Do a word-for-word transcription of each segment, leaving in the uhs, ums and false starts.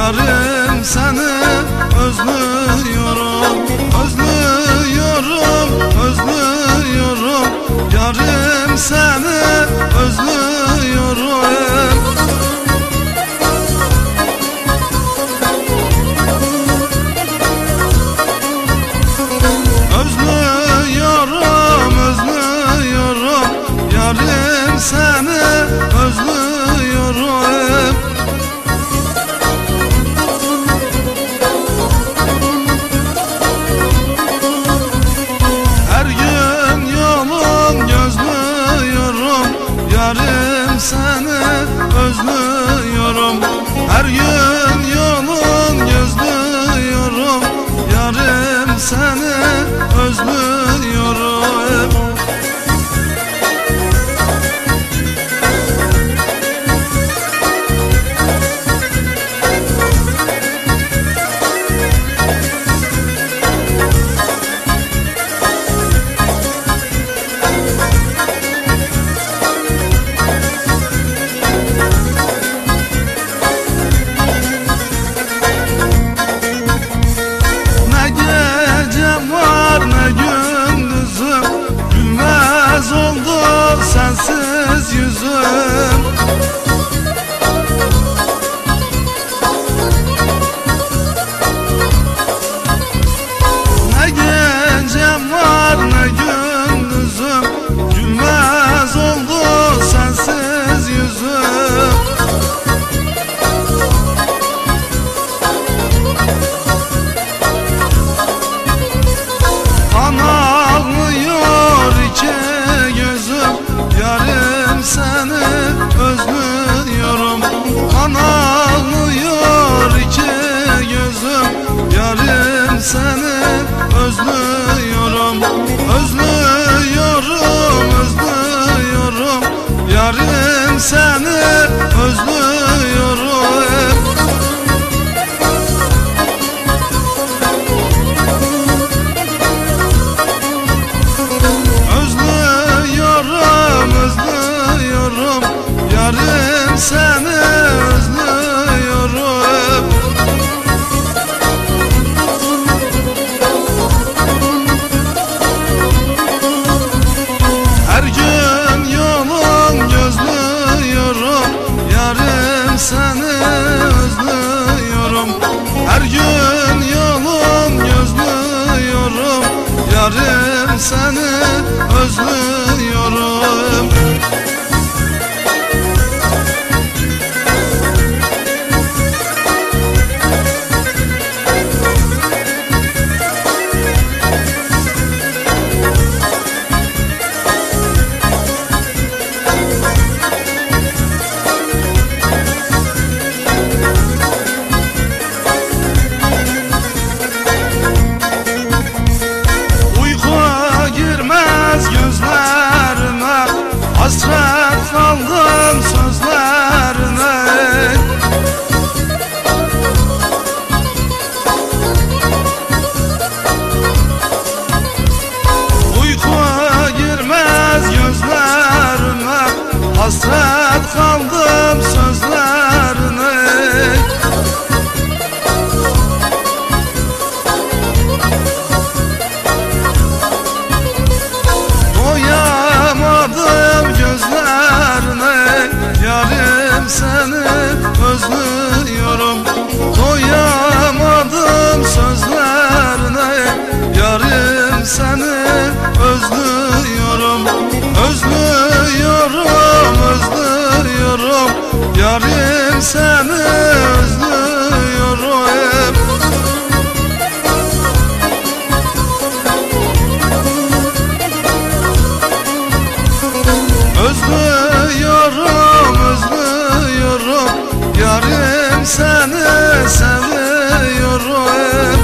Yarım seni özlüyorum, özlüyorum, özlüyorum. Yarım seni özlüyorum. Özlüyorum, özlüyorum. Yarım seni özlüyorum. Yarım seni özlüyorum, her gün yolun gözlüyorum. Yarım seni özlüyorum. Sensiz yüzüm ne gecem var ne gündüzüm, gülmez oldu sensiz yüzüm. Kan ağlıyor iki gözüm, yarım seni özlüyorum. Kan ağlıyor iki gözüm, yarım seni özlüyorum. Özlüyorum, özlüyorum. Yarım seni özlüyorum. Özlüyorum, özlüyorum. Yarım seni özlüyorum. Her gün yolun gözlüyorum. Yarım seni özlüyorum. Her gün yolun gözlüyorum. Yarım seni özlüyorum. Hasret kaldım sözlerine. Uykuya girmez gözlerime, hasret kaldım sözlerine. Doyamadım gözlerine, yarım seni özlüyorum. Doyamadım sözlerine, yarım seni özlüyorum. Özlüyorum, özlüyorum. Yarım seni özlüyorum. Özlüyorum, özlüyorum. Yarım seni seviyorum.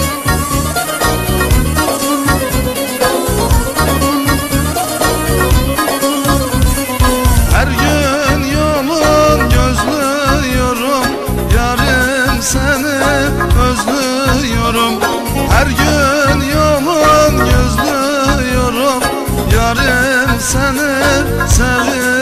Her gün yolun gözlüyorum. Yarım seni özlüyorum. Her gün yolun gözlüyorum. Yarım seni seviyorum.